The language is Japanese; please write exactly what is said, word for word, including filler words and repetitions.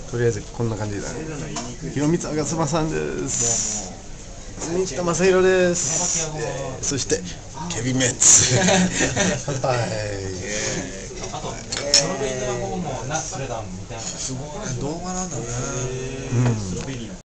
とりあえずこんな感じだね。広光吾妻さんです。三田正宏です。そしてケビン・メッツ。はい。 あとスロベニア語もナスレダンみたいな。 すごいね、動画なんだね。 うん。